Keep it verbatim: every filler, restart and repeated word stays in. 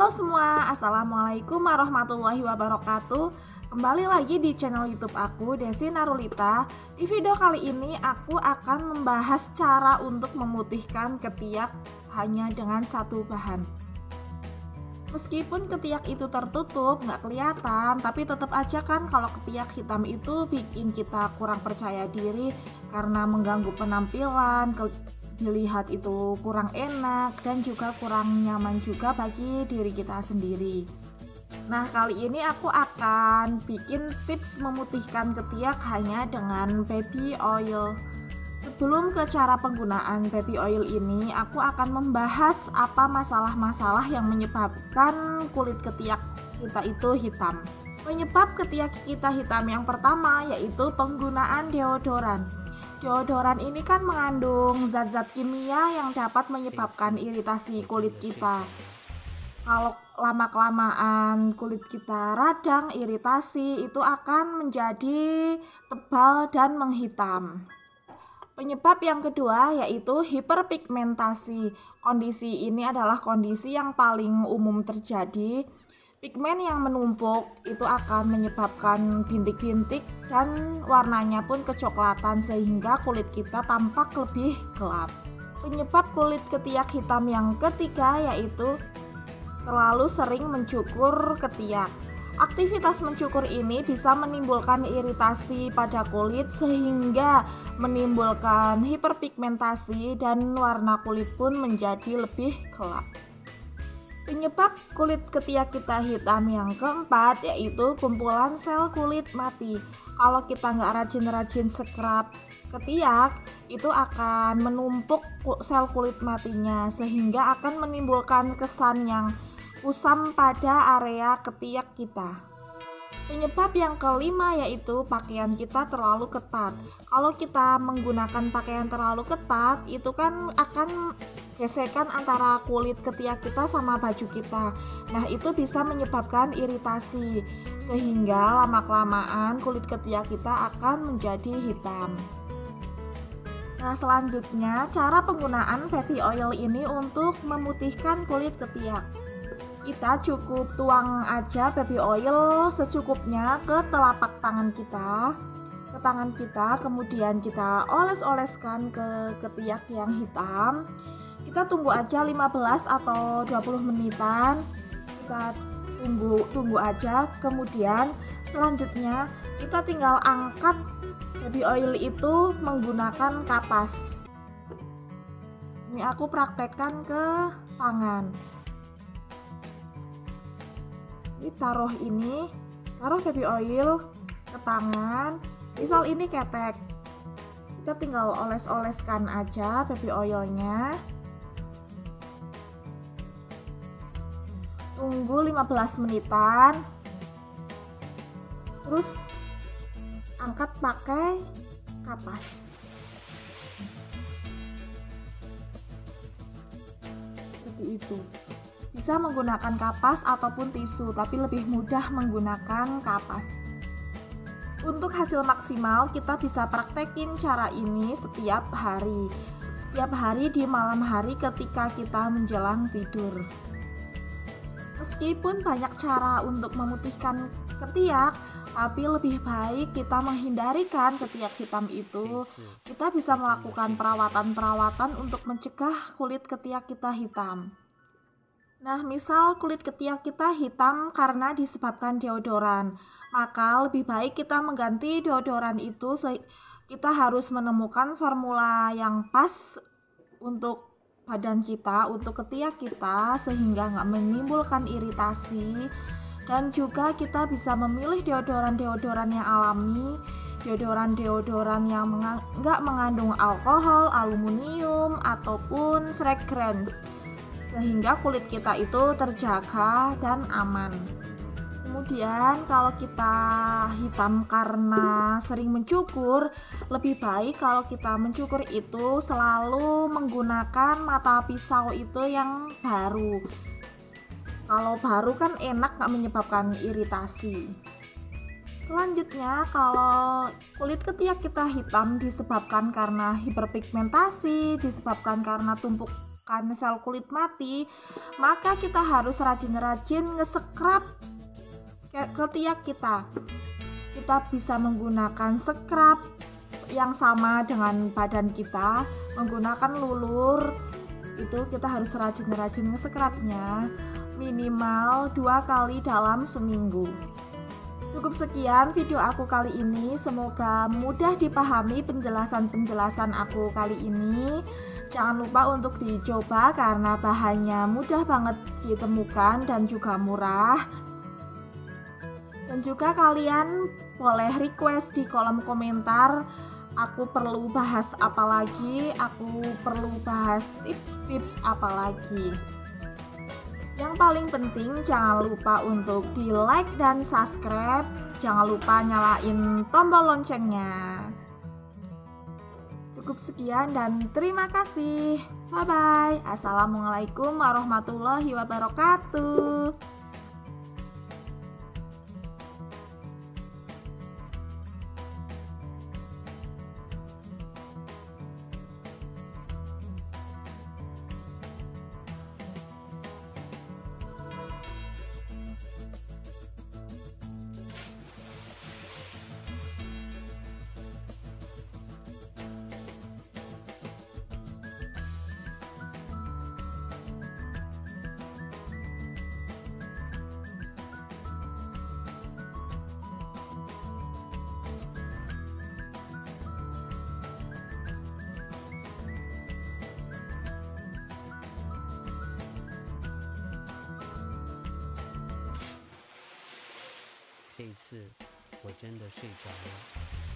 Halo semua, Assalamualaikum warahmatullahi wabarakatuh. Kembali lagi di channel YouTube aku, Desi Narulita. Di video kali ini aku akan membahas cara untuk memutihkan ketiak hanya dengan satu bahan. Meskipun ketiak itu tertutup, nggak kelihatan, tapi tetap aja kan kalau ketiak hitam itu bikin kita kurang percaya diri karena mengganggu penampilan, dilihat itu kurang enak dan juga kurang nyaman juga bagi diri kita sendiri. Nah, kali ini aku akan bikin tips memutihkan ketiak hanya dengan baby oil. Sebelum ke cara penggunaan baby oil ini, aku akan membahas apa masalah-masalah yang menyebabkan kulit ketiak kita itu hitam. Penyebab ketiak kita hitam yang pertama yaitu penggunaan deodoran. Deodoran ini kan mengandung zat-zat kimia yang dapat menyebabkan iritasi kulit kita. Kalau lama-kelamaan kulit kita radang, iritasi, itu akan menjadi tebal dan menghitam. Penyebab yang kedua yaitu hiperpigmentasi. Kondisi ini adalah kondisi yang paling umum terjadi. Pigmen yang menumpuk itu akan menyebabkan bintik-bintik dan warnanya pun kecoklatan sehingga kulit kita tampak lebih gelap. Penyebab kulit ketiak hitam yang ketiga yaitu terlalu sering mencukur ketiak. Aktivitas mencukur ini bisa menimbulkan iritasi pada kulit sehingga menimbulkan hiperpigmentasi dan warna kulit pun menjadi lebih gelap. Penyebab kulit ketiak kita hitam yang keempat yaitu kumpulan sel kulit mati. Kalau kita nggak rajin-rajin scrub ketiak, itu akan menumpuk sel kulit matinya sehingga akan menimbulkan kesan yang kusam pada area ketiak kita. Penyebab yang kelima yaitu pakaian kita terlalu ketat. Kalau kita menggunakan pakaian terlalu ketat, itu kan akan gesekan antara kulit ketiak kita sama baju kita. Nah, itu bisa menyebabkan iritasi sehingga lama-kelamaan kulit ketiak kita akan menjadi hitam. Nah, selanjutnya cara penggunaan baby oil ini untuk memutihkan kulit ketiak. Kita cukup tuang aja baby oil secukupnya ke telapak tangan kita, ke tangan kita, kemudian kita oles-oleskan ke ketiak yang hitam. Kita tunggu aja lima belas atau dua puluh menitan. Kita tunggu tunggu aja. Kemudian selanjutnya kita tinggal angkat baby oil itu menggunakan kapas. Ini aku praktekkan ke tangan. Ini taruh ini, taruh baby oil ke tangan. Misal ini ketek, kita tinggal oles-oleskan aja baby oilnya. Tunggu lima belas menitan. Terus angkat pakai kapas. Seperti itu. Bisa menggunakan kapas ataupun tisu, tapi lebih mudah menggunakan kapas. Untuk hasil maksimal, kita bisa praktekin cara ini setiap hari. Setiap hari di malam hari ketika kita menjelang tidur. Meskipun banyak cara untuk memutihkan ketiak, tapi lebih baik kita menghindarikan ketiak hitam itu. Kita bisa melakukan perawatan-perawatan untuk mencegah kulit ketiak kita hitam. Nah, misal kulit ketiak kita hitam karena disebabkan deodoran, maka lebih baik kita mengganti deodoran itu. Kita harus menemukan formula yang pas untuk badan kita, untuk ketiak kita, sehingga nggak menimbulkan iritasi. Dan juga kita bisa memilih deodoran-deodoran yang alami, deodoran-deodoran yang nggak mengandung alkohol, aluminium, ataupun fragrance, sehingga kulit kita itu terjaga dan aman. Kemudian kalau kita hitam karena sering mencukur, lebih baik kalau kita mencukur itu selalu menggunakan mata pisau itu yang baru. Kalau baru kan enak, gak menyebabkan iritasi. Selanjutnya, kalau kulit ketiak kita hitam disebabkan karena hiperpigmentasi, disebabkan karena tumpuk menyebabkan sel kulit mati, maka kita harus rajin-rajin nge-scrub ketiak kita. Kita bisa menggunakan scrub yang sama dengan badan kita, menggunakan lulur. Itu kita harus rajin-rajin nge-scrubnya minimal dua kali dalam seminggu. Cukup sekian video aku kali ini, semoga mudah dipahami penjelasan-penjelasan aku kali ini. Jangan lupa untuk dicoba karena bahannya mudah banget ditemukan dan juga murah. Dan juga kalian boleh request di kolom komentar, aku perlu bahas apa lagi, aku perlu bahas tips-tips apa lagi. Yang paling penting jangan lupa untuk di like dan subscribe. Jangan lupa nyalain tombol loncengnya. Cukup sekian dan terima kasih. Bye bye. Assalamualaikum warahmatullahi wabarakatuh. 这一次我真的睡着了。